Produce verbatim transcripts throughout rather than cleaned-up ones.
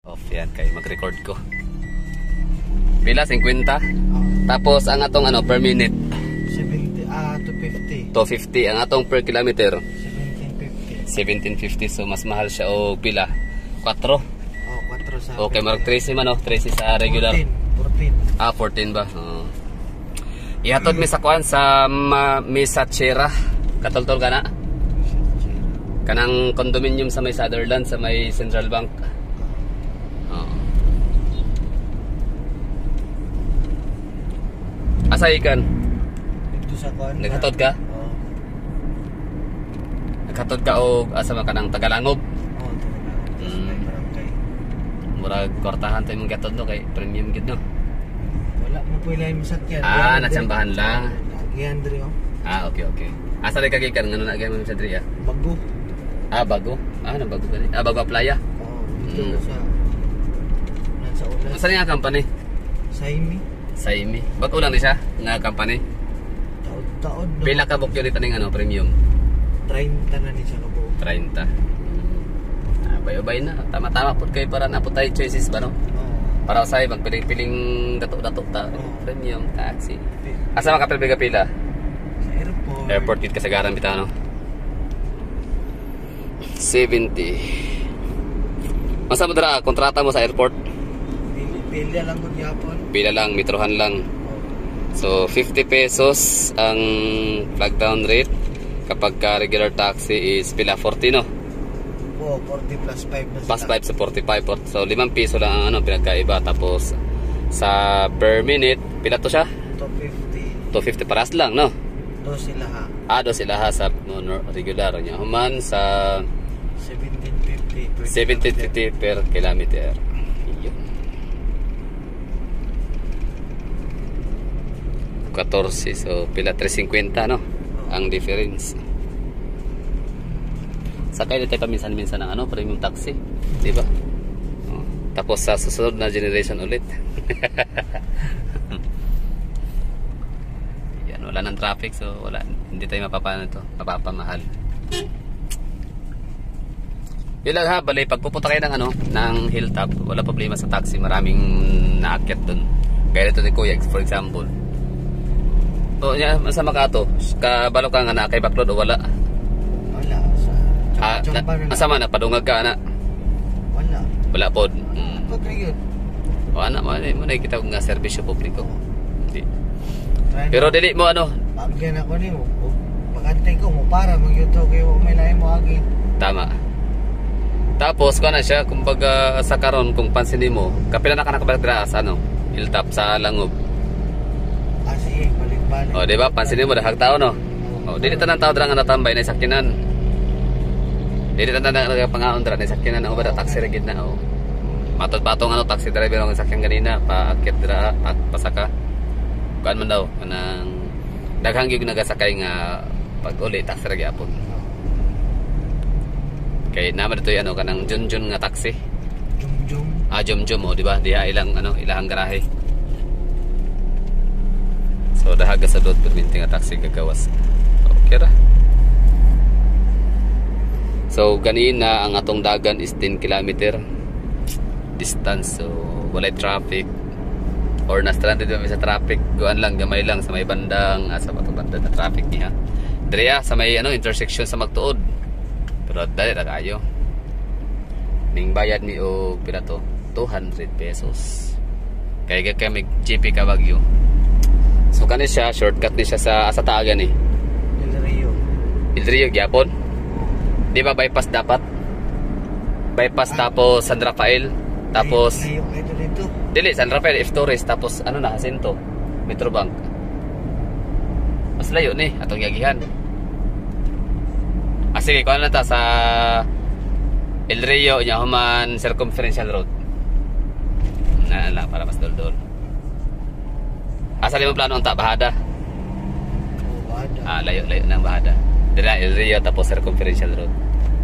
Off yan kay mag-record ko. Pila fifty. Oh. Tapos ang atong ano per minute seventy ah two fifty. two fifty ang atong per kilometer seventeen fifty. seventeen fifty, so mas mahal siya o pila four. Oh, four sa. Okay, mark thirty man oh, thirty sa regular. fourteen. Ah, fourteen ba? Oh. Ihatod mi sa kuan sa ma, Mesachera. Katultol kana. Kanang condominium sa may Sutherland sa may Central Bank. Oh. Asa ikan? Dito sa kuan. Naghatod ka? Oh. Naghatod ka o asa man kanang Tagalangob? Oh, Tagalangob. Mm. May barangay. Murag kwartahan tayo mong gatod no kay premium gid no. Wala mo pwela yung masakyan. Ah, natsambahan lang. Yan diri oh. Ah, okay, okay. Asa rin kagikan ngano na gyud mo sa diri ah? Bago. Ah, bago. Ah, nang bago gani. Ah, bago playa. Oh, dito Mm. sa nasa ulan. Asa rin nga company? Saimi. Saimi. Ba't ulang ni siya nga company? Taod-taod no. Pila ka bukyo dito ning ano premium? thirty na ni siya ka buo. thirty. Ah, bayo-bay na. Tama-tama pud kay para na pud tayo choices ba no? Oh. Para usay magpiling-piling dato-dato ta Oh. premium taxi. Asa man ka pila pila? Sa airport. Airport gid kasagaran bitaw no. seventy. Masa mo dira kontrata mo sa airport? Pili lang gud yapon. Pila lang, metrohan lang. So fifty pesos ang flag down rate. Kapag ka regular taxi is pila forty no? Oh, forty plus five na Plus five sa forty-five. So limang piso lang ang ano pinagkaiba. Tapos sa per minute pila to siya? two fifty. two fifty paras lang no? Do sila ha. Ah, do sila ha sa no, no, regular niya. Human sa seventeen fifty per seventeen fifty per kilometer. Yun. fourteen, so pila three fifty no? Ang difference. Sakay na tayo paminsan-minsan ng ano, premium taxi, di ba? Oh. Tapos sa susunod na generation ulit. Yan, wala nang traffic, so wala, hindi tayo mapapano to, mapapamahal. Yun lang ha, bali, pagpupunta kayo ng ano, ng hilltop, wala problema sa taxi, maraming naakyat dun. Gaya ito ni Kuya, for example. So, yan, sa Makato, kabalo ka nga na kay Baklod o wala? Wala. Sa Ah, na, asa man, napadungag ka na? Wala. Wala po. Mm. Pag yun. O ana, mo na kita nga serbisyo publiko. Hindi. Try Pero na. dili mo ano, Pagyan ako ni mo. Magantay ko mo para mag-yuto kayo may lahi mo agi. tama. Tapos ko na siya, kumbaga sa karon kung pansinin mo, kapila na ka nakabalik dira sa ano, hilltop sa Langob. Ah, sige. Balik-balik. O, di ba? Pansinin mo, dahag tao, no? O, dili tanang tao dira nga natambay na sakyanan. Dili tanang nga pangaon dira na sakyanan o ba taxi ra gid na o. Matod patong ano taxi driver ang sakyan ganina paakyat dira at pasaka. Kuan man daw kanang daghang gyud nagasakay nga pag uli taxi ra gyapon. Kay naman dito ano kanang Junjun nga taxi. Jum-jum. Ah, Jum-Jum o, di ba? Diha ilang ano, ilahang garahe. So dahaga sa dot perminti nga taxi gagawas. Okay ra. So ganina ang atong dagan is ten kilometer distance, so walay traffic or na stranded kami sa traffic, guan lang gamay lang sa may bandang asa ba to banda na traffic niya. Dire sa may ano intersection sa Magtuod. Pero dali ra kayo. Ning bayad mi og pila to two hundred pesos. Kay kay mig G P ka Baguio. So kani siya shortcut ni siya sa asa taagan ni. Del Rio. Del Rio gyapon. Di ba bypass dapat? Bypass ah, tapos San Rafael, tapos Layo ito dito. dili San Rafael F Torres, tapos ano na Jacinto, Metrobank. Mas layo ni atong yagihan. Ah sige, kuha na ta sa El Rio nya human circumferential road. Na lang para mas dol-dol. Asa limo plano unta bahada? Oh, bada. Ah, layo-layo ng bahada. Dira El Rio tapos circumferential road.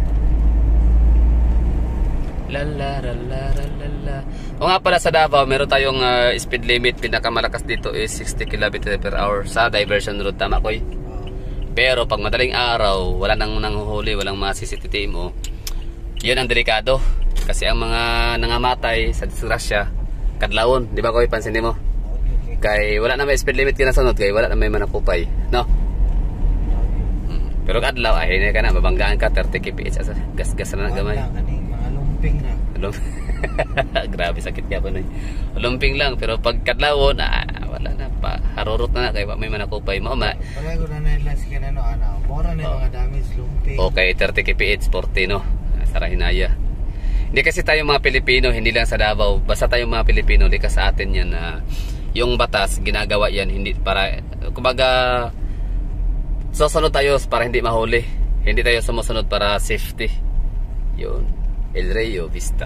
La la la la la la. O nga pala sa Davao, meron tayong uh, speed limit, pinakamalakas dito is sixty kilometers per hour sa diversion road, tama ko eh? Oh. Pero pag madaling araw, wala nang nanghuhuli, walang mga C C T V mo, yun ang delikado. Kasi ang mga nangamatay sa disgrasya kadlawon, di ba ko ipansin mo? Okay, okay. Kay wala na may speed limit kinasunod, kay wala na may manakupay, no? Okay. Mm. Pero kadlaw ay hindi ka na mabanggaan ka thirty kph asa gas-gas na na gamay. Wala kaning mga lumping na. Alum. Grabe sakit ka pa na. Lumping lang pero pag kadlawon ah, wala na pa. Harurot na na kay wa may manakupay mo ma. Palago na nila sa kinano ana. Mora na Oh. mga damage lumping. Okay, thirty kph forty no. Sa Hinaya. Hindi kasi tayo mga Pilipino, hindi lang sa Davao, basta tayong mga Pilipino, likas sa atin yan na yung batas, ginagawa yan, hindi para, kumbaga, susunod tayo para hindi mahuli. Hindi tayo sumusunod para safety. Yun. El Rayo Vista.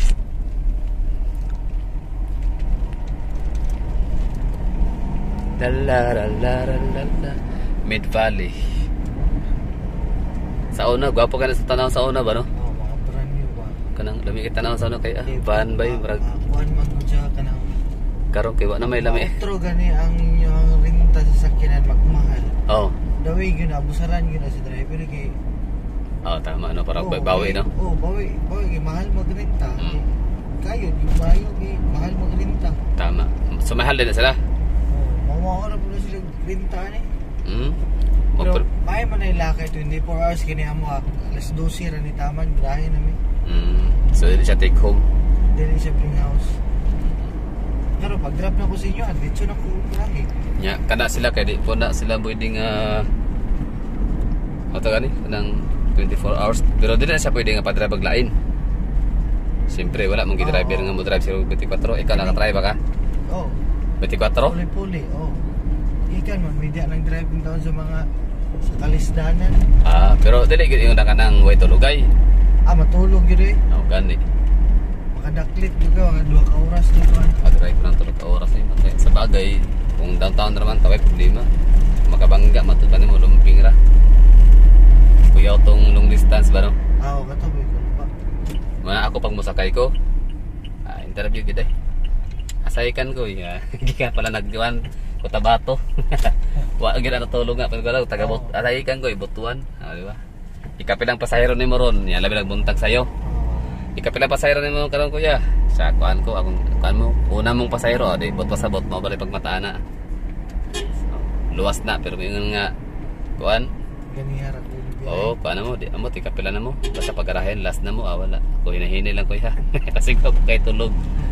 Lalalalalalala. Mid Valley. Sa una, gwapo ka na sa tanaw sa una ba no? Oh, mga brand new ba? Kanang lami kita tanaw sa una kay ah, van ba yung marag Kuan man ko siya kanang karon kay wa na may lami. outro gani ang yung renta sa sakyanan magmahal. Oh. Daway gyud na abusaran gyud na si driver kay. Oh, tama no para Oh, bawi kay- no. Oh, bawi, bawi kay mahal magrenta. Mm. Kayo di mayo kay mahal magrenta. Tama. Sumahal din na sila. Oh, mawawala po na sila renta ni. Hmm. Pero Magpro- may man ay lakay twenty-four hours kini amo ah, alas twelve ra ni taman grahe na mi. Mm. So hindi siya take home. Dili siya bring house. Pero pag drop na ko sa inyo, adventure na ko grahe. Nya kana sila kay di po na sila pwedeng uh, ano gani kanang twenty-four hours pero di na siya pwede nga pa-drive og lain. Siyempre wala mong gi-driver Oo. nga mo drive zero twenty-four. Ikaw naka-drive ba ka? Oh. twenty-four? Puli-puli, oh. Ikan man, media ng driving taon sa mga sa kalisdanan. Ah, pero dili gyud ingon ka nang way tulugay. Ah, matulog yun eh. Oh, gani. Makadaklit juga, mga dua ka oras dito. Pag-drive ko ng tulog ka oras eh. Kasi sa bagay, kung downtown naman, taway problema. Makabangga, matutan mo, lumping ra. Kuyaw tong long distance ba no? Ah, o katabi ko pa. Mana ako pag musakay ko, ah, interview gid eh. Asaykan ko, ya. Gikan pala nagdiwan, Cotabato. Wa gid na tulog nga pag galaw taga bot. Asaykan ko ibutuan, ah, di ba? Ikapilang pasahero ni mo ron, ya labi nagbuntag sayo. Ikapilang pasahero ni mo karon kuya. Sa kuan ko, akong kuan mo, una mong pasahero, ah, di bot pasabot mo balik pagmataan na. So, luwas na pero yung nga kuan, Ganihara ko yung biyahe. oo, paano mo? Di, amo, tika pila na mo. Basta pagkarahin, last na mo, ah, wala. Ako hinahini lang ko ya. Kasi ko kay tulog.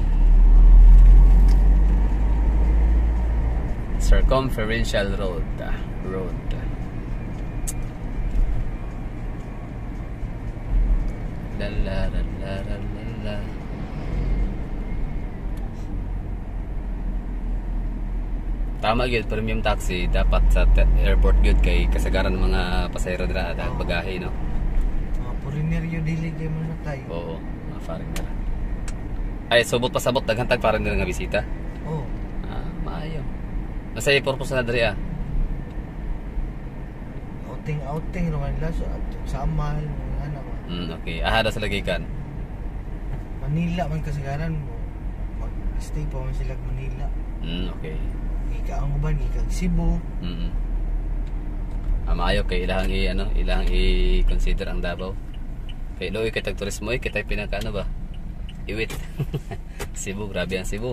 Circumferential Road. ah, Road. La la la la la la la. Tama gyud premium taxi dapat sa te- airport gyud kay kasagaran ng mga pasahero dira dahil bagahe no. Mga foreigner yun, dili kayo mo na tayo. Oo, mga foreigner. Ay, subot pasabot daghang tag foreigner nga bisita. Oh. Ah, maayo. Nasa i purpose na diri ah. Outing-outing naman nila. So, samal, mga ano ba. Mm, okay. Aha da sa lagikan. Manila man kasagaran mo. Mag-stay pa man sila sa Manila. Mm, okay. Ika ang uban, ika Cebu. Mm. Ah, maayo kay ilahang i ano, ilahang i-consider ang Davao. Kay loy kay tag turismo ay kitay pinaka ano ba? Iwit. Cebu, grabe ang Cebu.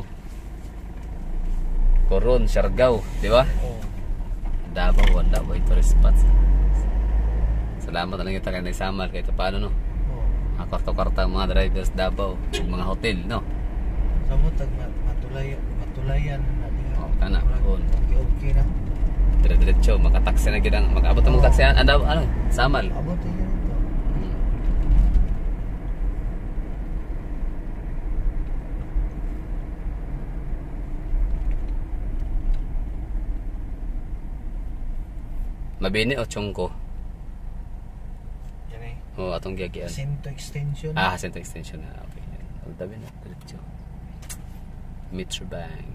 Coron, Siargao, di ba? Oh. Davao, wala ba tourist spots. Salamat na lang kita kay nagsamal kahit paano no. Oh. Ang kwarta-kwarta ang mga drivers Davao, yung mga hotel no. Samo tag mat- matulay matulayan na diha. Oh, kana, on. Okay, okay na. Dire-diretso, makataksi na gid ang mag-abot ang mga taksihan. Ano, ano, samal. Abot yun ito. Hmm. Mabini o Chongko? Yan eh. O atong giyagian. Jacinto extension. Ah, Jacinto extension na. Okay. Ang tabi na, diretso. Metro Bank.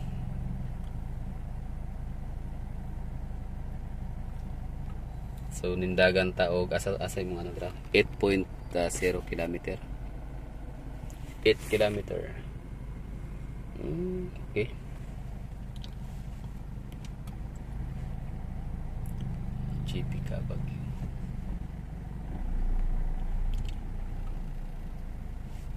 So nindagan taog asa asa yung ano dra? eight point zero kilometer. eight kilometer. Mm, okay. G P Kabag.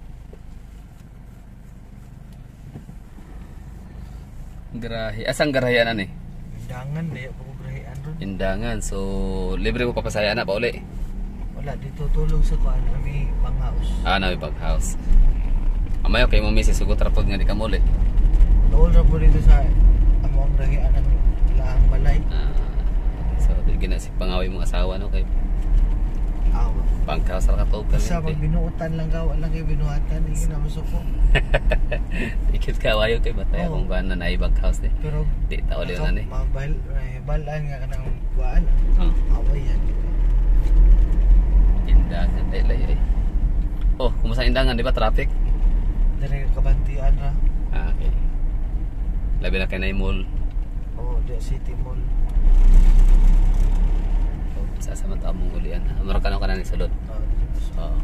Garahe. Asang garahe na ni? Indangan daya po grahian ron. Indangan. So, libre mo papasaya na pa uli. Wala dito tulong sa kuan kami pang-house. Ah, na may pag-house. Amayo kay mo misis sugot rapod nga di ka muli. Tuol ra po dito sa among grahian ang laang balay. Ah, so, di ginasik pangaway mong asawa no kay Aw. pang-house ra ka to Sa pag binuutan lang gawa lang kay binuhatan hindi na masuko. Ikit ka wayo kay batay Oo. akong bana na ibag house ni. Pero Di ta uli na ni. mabal balaan nga kanang kuan. Oh, Away yan. indangan ay lay ay. Oh, kumusta indangan di ba traffic? Dere kabantian ra. Ah, okay. Labi na kay na mall. Oh, di City Mall. Sa samanta mong gulian. Amaro ka na ka na ni sulod. Oh, dito sa Oo.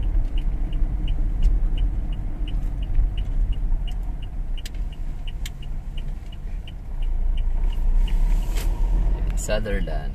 Sutherland.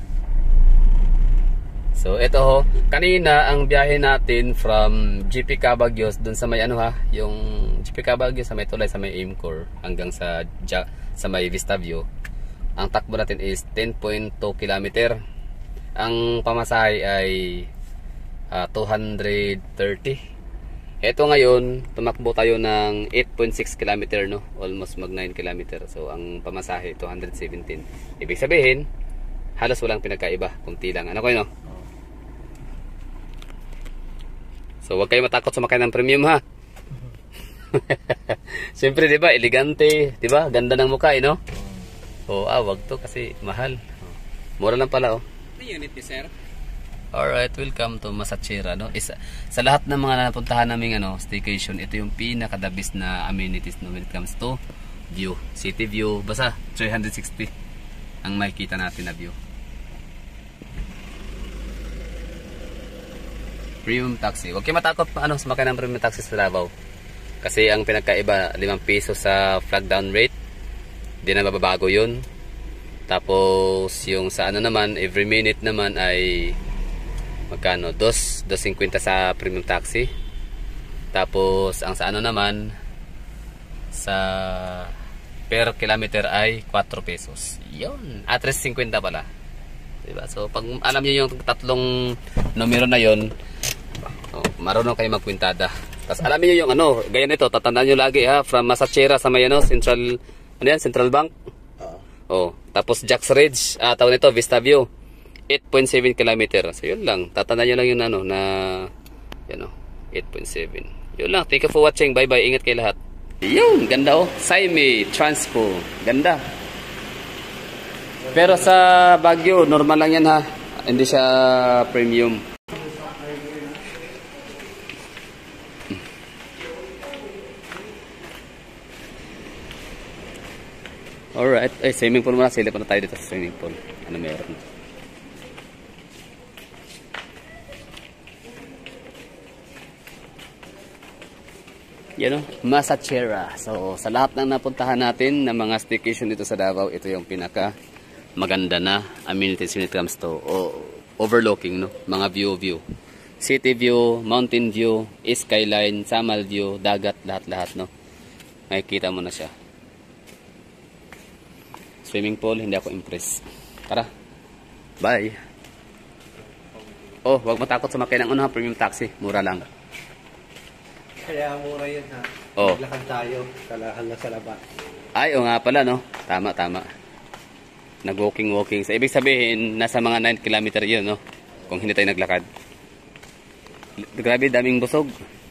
So ito ho, kanina ang biyahe natin from G P Cabaguos dun sa may ano ha, yung G P Cabaguos sa may tulay sa may Aimcore hanggang sa ja, sa may Vista View. Ang takbo natin is ten point two kilometer. Ang pamasahe ay uh, two hundred thirty. Ito ngayon, tumakbo tayo ng eight point six kilometer no, almost mag nine kilometer. So ang pamasahe two hundred seventeen. Ibig sabihin, halos walang pinagkaiba, kunti lang. Ano ko yun no? So wag kayo matakot sumakay ng premium ha. Siyempre 'di ba, elegante, 'di ba? Ganda ng mukha, eh, no? Oh, ah, wag to kasi mahal. Mura lang pala oh. Ano unit ni sir? Alright, welcome to Masachera, no? Isa, sa lahat ng mga napuntahan naming ano, staycation, ito yung pinaka-the-best na amenities no when it comes to view, city view, basta three sixty ang makikita natin na view. Premium taxi. Huwag kayo matakot pa ano, sumakay ng premium taxi sa Davao. Kasi ang pinagkaiba, limang piso sa flag down rate. Hindi na mababago yun. Tapos yung sa ano naman, every minute naman ay magkano? Dos, dos cinquenta sa premium taxi. Tapos ang sa ano naman, sa per kilometer ay four pesos. Yun. At tres cinquenta pala. Diba? So pag alam niyo yung tatlong numero na yon, oh, marunong kayo magkwintada. Tapos alam niyo yung ano, gaya nito, tatandaan niyo lagi ha, from Masachera sa may ano, Central, ano yan, Central Bank. Oh, tapos Jack's Ridge, ah, tawag nito, Vista View, eight point seven kilometer. So yun lang, tatandaan niyo lang yung ano na yan oh, eight point seven. Yun lang, thank you for watching. Bye bye, ingat kayo lahat. Yun, ganda oh, Saime Transpo, ganda. Pero sa Baguio, normal lang yan ha. Hindi siya premium. Alright. Ay, swimming pool muna. Silip na tayo dito sa swimming pool. Ano meron? Yan o, Masachera. So, sa lahat ng napuntahan natin na mga staycation dito sa Davao, ito yung pinaka maganda na amenities when it comes to oh, overlooking, no? Mga view view. City view, mountain view, skyline, samal view, dagat, lahat-lahat, no? Makikita mo na siya. Swimming pool, hindi ako impressed. Tara. Bye. Oh, wag matakot sumakay ng ano, premium taxi. Mura lang. Kaya mura yun ha. Oh. Maglakad tayo, kalahan lang sa labas. Ay, o nga pala, no? Tama, tama. Nag-walking-walking. So, ibig sabihin, nasa mga nine kilometer yun, no? Kung hindi tayo naglakad. Grabe, daming busog.